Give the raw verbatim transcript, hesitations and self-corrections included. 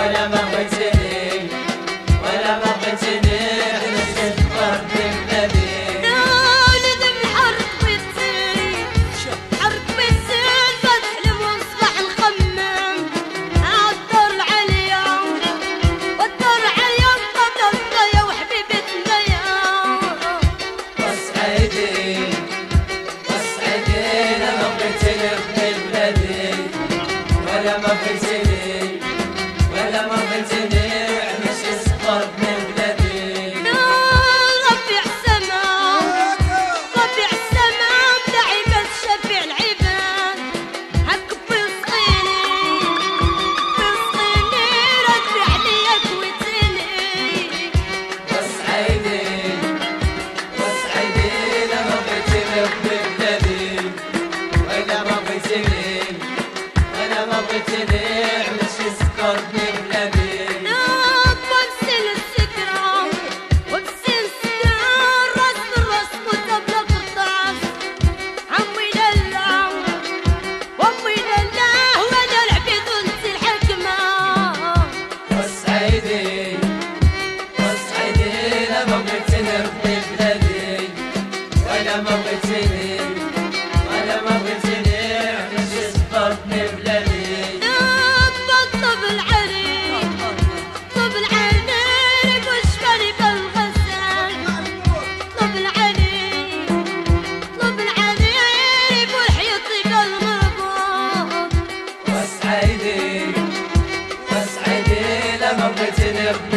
ولا ما بغيتني ولا ما بغيتني علاش كتفكرني بلادي. ولد الحرق بالزين حرق بالزين بتحلم ونصبح نخمم عالدار العالية والدار العالية مقابلة الضيا وحبيبتنا يا وسعيدي وسعيدي لا ما بغيتني في بلادي ولا ما بغيتني ولا ما بغيتني علاش كتفكرني بلادي. ربي عالسماء ربي عالسماء بلا عباد شافع العباد هكب يسقيني يسقيني ربي عليا كويتيني. وسعيدي وسعيدي لا ما بغيتني في بلادي ولا ما بغيتني ولا ما بغيتني علاش كتفكرني بلادي. وبسن السكرة وبسن السكرة الراس بالراس وطبلة بالطاس عمي لالا وامي لالا وانا العبيد وانت الحكمة. وسعيدي وسعيدي لا ما بغيتني في بلادي ولا ما بغيتني ولا ما بغيتني علاش كتفكرني بلادي. طب العريق طب العريق وشفاني بالغسال طب العريق طب العريق والحيطي بالمربوط. وسعيدي وسعيدي لا ما بغيتني